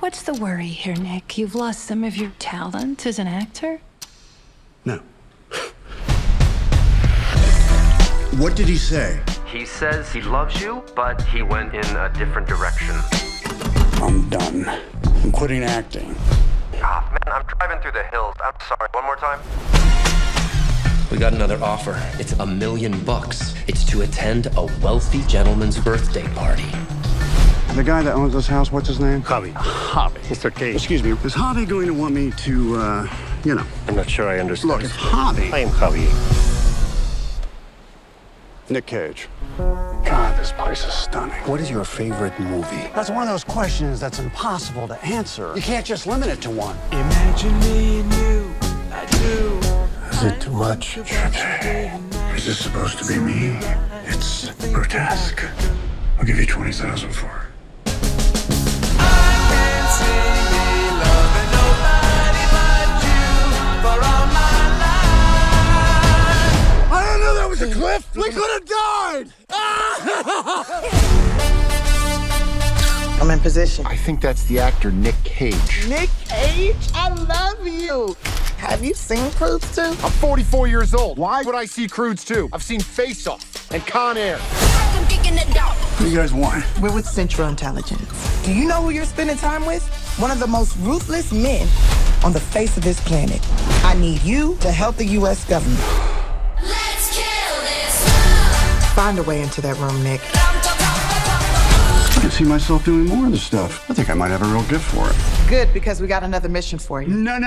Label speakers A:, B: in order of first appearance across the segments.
A: What's the worry here, Nick? You've lost some of your talent as an actor?
B: No. What did he say?
C: He says he loves you, but he went in a different direction.
B: I'm done. I'm quitting acting.
C: Ah, man, I'm driving through the hills. I'm sorry. One more time.
D: We got another offer. It's $1 million. It's to attend a wealthy gentleman's birthday party.
B: The guy that owns this house, what's his name?
E: Javi. Mr. Cage.
B: Excuse me, is Javi going to want me to, you know?
E: I'm not sure I understand.
B: Look, it's Javi.
E: I am Javi.
B: Nick Cage. God, this place is stunning. What is your favorite movie? That's one of those questions that's impossible to answer. You can't just limit it to one.
F: Imagine me and you, I do.
B: Is it too much? Is this supposed to be me? It's grotesque. I'll give you 20,000 for it. A cliff? We could have died!
G: I'm in position.
H: I think that's the actor Nick Cage.
G: Nick Cage? I love you. Have you seen Croods 2?
H: I'm 44 years old. Why would I see Croods 2? I've seen Face Off and Con Air.
B: What do you guys want?
G: We're with Central Intelligence. Do you know who you're spending time with? One of the most ruthless men on the face of this planet. I need you to help the U.S. government. Find a way into that room, Nick.
B: I can see myself doing more of this stuff. I think I might have a real gift for it.
G: Good, because we got another mission for you.
B: No.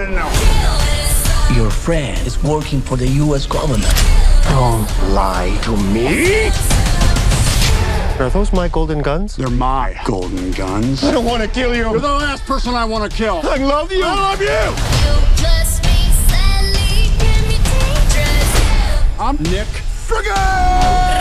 F: Your friend is working for the U.S. government.
H: Don't lie to me.
E: Are those my golden guns?
B: They're my golden guns.
H: I don't want to kill you.
B: You're the last person I want to kill.
H: I love you. I love you.
B: I'm Nick Friggin!